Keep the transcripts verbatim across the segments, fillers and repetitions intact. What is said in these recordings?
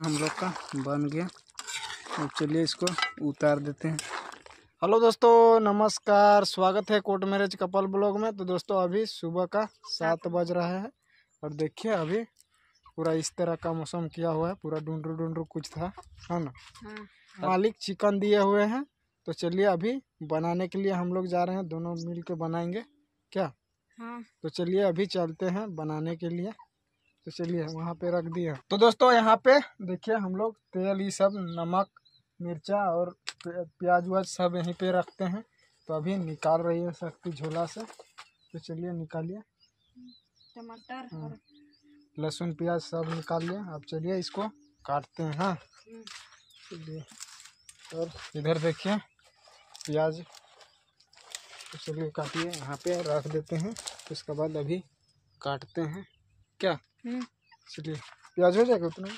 हम लोग का बन गया। अब चलिए इसको उतार देते हैं। हेलो दोस्तों, नमस्कार, स्वागत है कोर्ट मैरिज कपल ब्लॉग में। तो दोस्तों अभी सुबह का सात बज रहा है और देखिए अभी पूरा इस तरह का मौसम किया हुआ है। पूरा ढूंढू ढूंढू कुछ था, है ना। हाँ। मालिक चिकन दिए हुए हैं, तो चलिए अभी बनाने के लिए हम लोग जा रहे हैं। दोनों मिल के बनाएंगे क्या? हाँ। तो चलिए अभी चलते हैं बनाने के लिए। तो चलिए वहाँ पे रख दिया। तो दोस्तों यहाँ पे देखिए हम लोग तेल, ये सब, नमक, मिर्चा और प्याज व्याज सब यहीं पे रखते हैं। तो अभी निकाल रही है शक्ति झोला से। तो चलिए निकालिए। टमाटर और लहसुन प्याज सब निकाल लिया। अब चलिए इसको काटते हैं। हाँ चलिए। और इधर देखिए प्याज, तो चलिए काटिए, यहाँ पे रख देते हैं। उसके बाद अभी काटते हैं क्या? चलिए प्याज हो जाएगा, उतना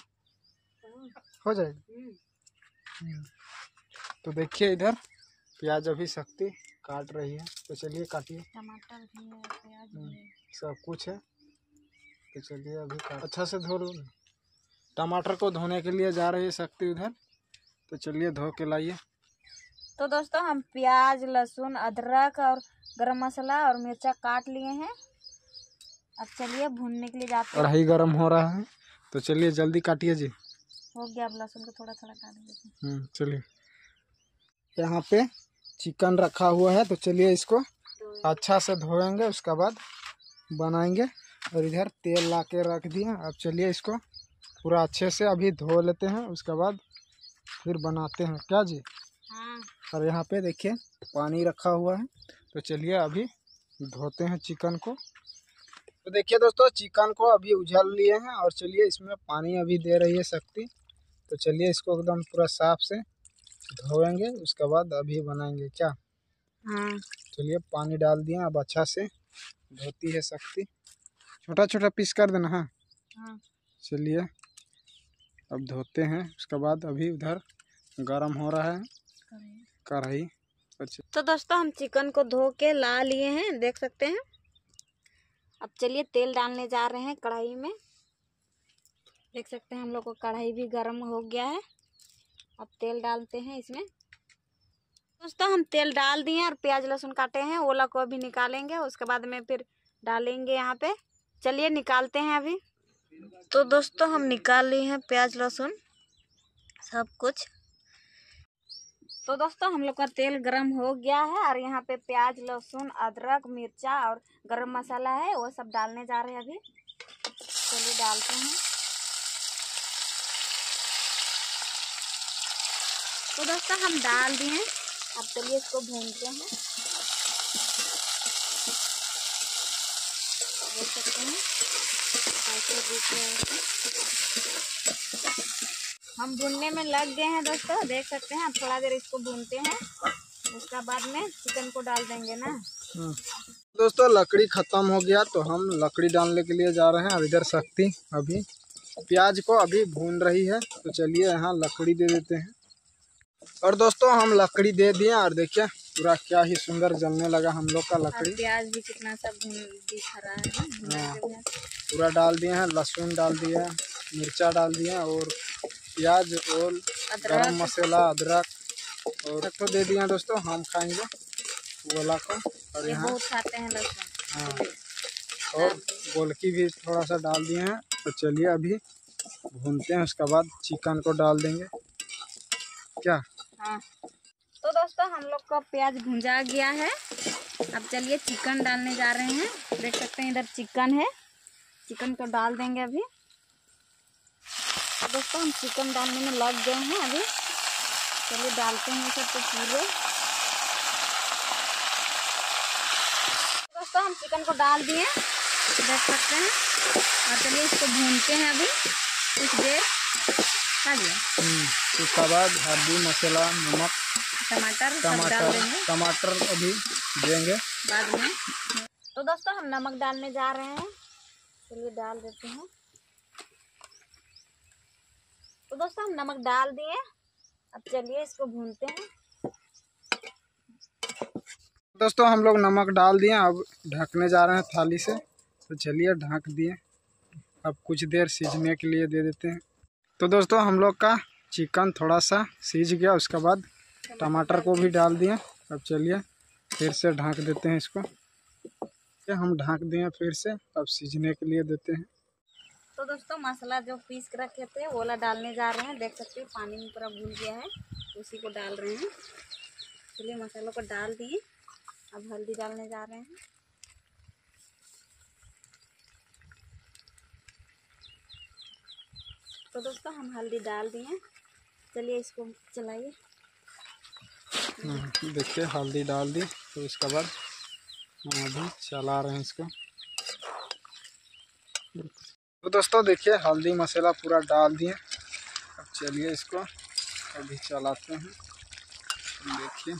हो जाएगा। तो देखिए इधर प्याज अभी शक्ति काट रही है। तो चलिए काटिए। टमाटर भी है, प्याज भी है, सब कुछ है। तो चलिए अभी काट, अच्छा से धो लो। टमाटर को धोने के लिए जा रही है शक्ति उधर। तो चलिए धो के लाइए। तो दोस्तों हम प्याज, लहसुन, अदरक और गरम मसाला और मिर्चा काट लिए हैं। अब चलिए भूनने के लिए जाते हैं। और ही गरम हो रहा है, तो चलिए जल्दी काटिए जी। हो गया, अब लहसुन को थोड़ा थोड़ा काट देते हैं। चलिए यहाँ पे चिकन रखा हुआ है, तो चलिए इसको अच्छा से धोएंगे, उसके बाद बनाएंगे। और इधर तेल ला के रख दिया। अब चलिए इसको पूरा अच्छे से अभी धो लेते हैं, उसके बाद फिर बनाते हैं क्या जी? हाँ। और यहाँ पे देखिए पानी रखा हुआ है। तो चलिए अभी धोते हैं चिकन को। तो देखिए दोस्तों चिकन को अभी उझल लिए हैं और चलिए इसमें पानी अभी दे रही है शक्ति। तो चलिए इसको एकदम पूरा साफ से धोएंगे, उसके बाद अभी बनाएंगे क्या? हाँ। चलिए पानी डाल दिए, अब अच्छा से धोती है शक्ति। छोटा छोटा पीस कर देना। हाँ हाँ। चलिए अब धोते हैं, उसके बाद अभी उधर गरम हो रहा है कढ़ाई। तो दोस्तों हम चिकन को धो के ला लिए हैं, देख सकते हैं। अब चलिए तेल डालने जा रहे हैं कढ़ाई में। देख सकते हैं हम लोग को कढ़ाई भी गर्म हो गया है। अब तेल डालते हैं इसमें। दोस्तों हम तेल डाल दिए और प्याज लहसुन काटे हैं, ओला को अभी निकालेंगे। उसके बाद में फिर डालेंगे यहाँ पे। चलिए निकालते हैं अभी। तो दोस्तों हम निकाल लिए हैं प्याज लहसुन सब कुछ। तो दोस्तों हम लोग का तेल गरम हो गया है और यहाँ पे प्याज, लहसुन, अदरक, मिर्चा और गरम मसाला है, वो सब डालने जा रहे हैं अभी। चलिए डालते हैं। तो दोस्तों हम डाल दिए। अब चलिए इसको भूनते हैं। देख सकते हैं ऐसे दिख रहे हैं। हम भूनने में लग गए हैं दोस्तों, देख सकते हैं। अब थोड़ा देर इसको भूनते हैं, उसके बाद में चिकन को डाल देंगे ना। दोस्तों लकड़ी खत्म हो गया, तो हम लकड़ी डालने के लिए जा रहे हैं। और इधर शक्ति अभी प्याज को अभी भून रही है। तो चलिए यहाँ लकड़ी दे देते हैं। और दोस्तों हम लकड़ी दे दिए और देखिए पूरा क्या ही सुंदर जलने लगा हम लोग का लकड़ी। प्याज भी कितना सब दिख रहा है। पूरा डाल दिए हैं, लहसुन डाल दिया, मिर्चा डाल दिया और प्याज और गरम मसाला, अदरक और तो दे दिया दोस्तों। हम खाएंगे गोला को। और यहाँ बहुत खाते हैं लहसुन। हाँ, और गोलकी भी थोड़ा सा डाल दिए हैं। तो चलिए अभी भूनते हैं, उसके बाद चिकन को डाल देंगे क्या? हाँ। तो दोस्तों हम लोग का प्याज भुंजा गया है। अब चलिए चिकन डालने जा रहे हैं। देख सकते हैं इधर चिकन है, चिकन को डाल देंगे अभी। तो दोस्तों हम चिकन डालने में लग गए हैं अभी। चलिए डालते हैं सब तो पूरे। दोस्तों हम चिकन को डाल दिए, देख सकते हैं। और चलिए इसको भूनते हैं अभी कुछ देर। उसके बाद हल्दी, मसाला, नमक, टमाटर टमाटर टमाटर अभी देंगे बाद में। तो दोस्तों हम नमक डालने जा रहे हैं। चलिए डाल देते हैं। तो दोस्तों हम नमक डाल दिए। अब चलिए इसको भूनते हैं। दोस्तों हम लोग नमक डाल दिए, अब ढकने जा रहे हैं थाली से। तो चलिए ढक दिए, अब कुछ देर सीझने के लिए दे देते हैं। तो दोस्तों हम लोग का चिकन थोड़ा सा सीज गया, उसके बाद टमाटर को भी डाल दिए। अब चलिए फिर से ढक देते हैं इसको। हम ढक दिए फिर से, अब सीजने के लिए देते हैं। तो दोस्तों मसाला जो पीस के रखे थे वो वाला डालने जा रहे हैं। देख सकते हैं पानी में पूरा भूल गया है, उसी को डाल रहे हैं। चलिए मसालों को डाल दिए, अब हल्दी डालने जा रहे हैं। तो दोस्तों हम हल्दी डाल दिए, चलिए इसको चलाइए। देखिए हल्दी डाल दी, तो इसके बाद हम अभी चला रहे हैं इसको। तो दोस्तों देखिए हल्दी मसाला पूरा डाल दिए। अब चलिए इसको अभी चलाते हैं। देखिए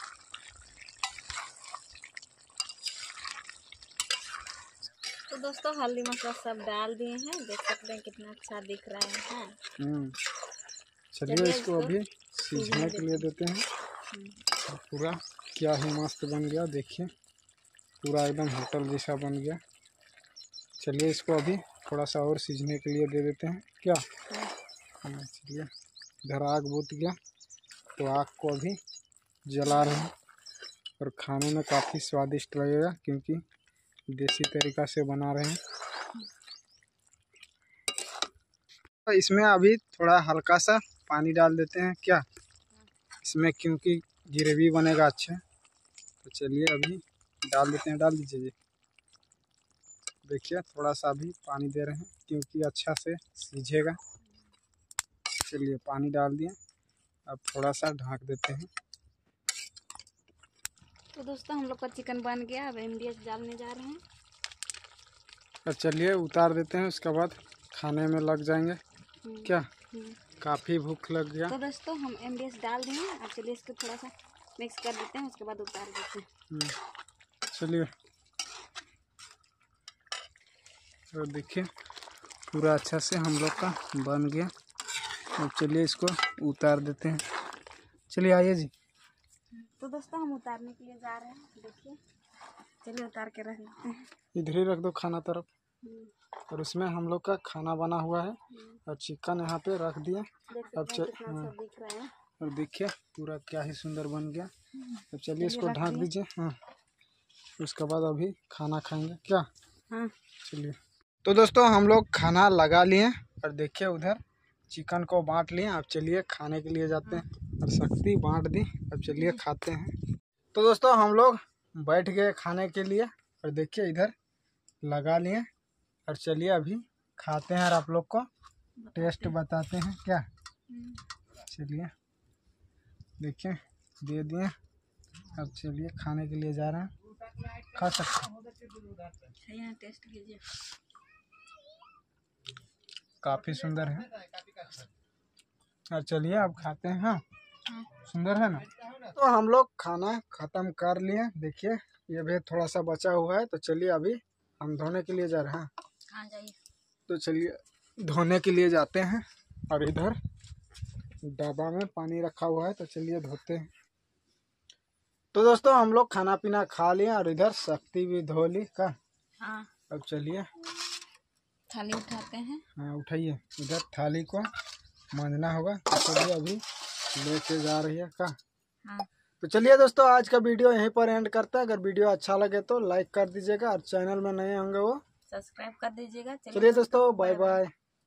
तो दोस्तों हल्दी मसाला सब डाल दिए हैं, देख सकते हैं कितना अच्छा दिख रहा है। हम्म चलिए इसको अभी सीझने के लिए देते हैं। और पूरा क्या ही मस्त बन गया, देखिए पूरा एकदम होटल जैसा बन गया। चलिए इसको अभी थोड़ा सा और सीझने के लिए दे देते हैं क्या। हाँ चलिए, इधर आग बुझ गया तो आग को अभी जला रहे हैं, और खाने में काफ़ी स्वादिष्ट लगेगा क्योंकि देसी तरीका से बना रहे हैं। तो इसमें अभी थोड़ा हल्का सा पानी डाल देते हैं क्या इसमें, क्योंकि ग्रेवी बनेगा अच्छा। तो चलिए अभी डाल देते हैं, डाल दीजिए जी। देखिए थोड़ा सा अभी पानी दे रहे हैं क्योंकि अच्छा से सीझेगा। चलिए पानी डाल दिए, अब थोड़ा सा ढक देते हैं। तो दोस्तों हम लोग का चिकन बन गया, अब एमडीएच डालने जा रहे हैं। और चलिए उतार देते हैं, उसके बाद खाने में लग जाएंगे क्या। काफ़ी भूख लग गया। तो दोस्तों हम एमडीएच डाल दिए, अब चलिए इसको थोड़ा सा मिक्स कर देते हैं, उसके बाद उतार देते हैं। चलिए और देखिए पूरा अच्छा से हम लोग का बन गया। अब चलिए इसको उतार देते हैं। चलिए आइए जी। तो दोस्तों हम उतारने के लिए जा रहे हैं, देखिए चलिए उतार के रख देते हैं। इधर ही रख दो खाना तरफ, और उसमें हम लोग का खाना बना हुआ है और चिकन यहाँ पे रख दिए। अब चल दिख रहा है, और देखिए पूरा क्या ही सुंदर बन गया। अब चलिए इसको ढक दीजिए। हाँ उसके बाद अभी खाना खाएंगे क्या। हाँ चलिए तो दोस्तों हम लोग खाना लगा लिए और देखिए उधर चिकन को बांट लिए। अब चलिए खाने के लिए जाते हैं, और शक्ति बांट दी। अब चलिए खाते हैं। तो दोस्तों हम लोग बैठ गए खाने के लिए, और देखिए इधर लगा लिए, और चलिए अभी खाते हैं और आप लोग को टेस्ट बताते हैं क्या। चलिए देखिए दे दिए, अब चलिए खाने के लिए जा रहे हैं। खा सकते हैं, टेस्ट कीजिए। काफ़ी सुंदर है। और चलिए अब खाते हैं। हाँ सुंदर है ना। तो हम लोग खाना ख़त्म कर लिए। देखिए ये भी थोड़ा सा बचा हुआ है, तो चलिए अभी हम धोने के लिए जा रहे हैं। हाँ जाइए। तो चलिए धोने के लिए जाते हैं, और इधर डब्बा में पानी रखा हुआ है, तो चलिए धोते हैं। तो दोस्तों हम लोग खाना पीना खा लिए, और इधर शक्ति भी धो ली का। हाँ अब चलिए थाली उठाते हैं। हाँ उठाइए, इधर थाली को मांजना होगा, तो चलिए अभी लेके जा रही है का। हाँ तो चलिए दोस्तों आज का वीडियो यहीं पर एंड करते हैं। अगर वीडियो अच्छा लगे तो लाइक कर दीजिएगा, और चैनल में नए होंगे वो सब्सक्राइब कर दीजिएगा। चलिए दोस्तों बाय बाय।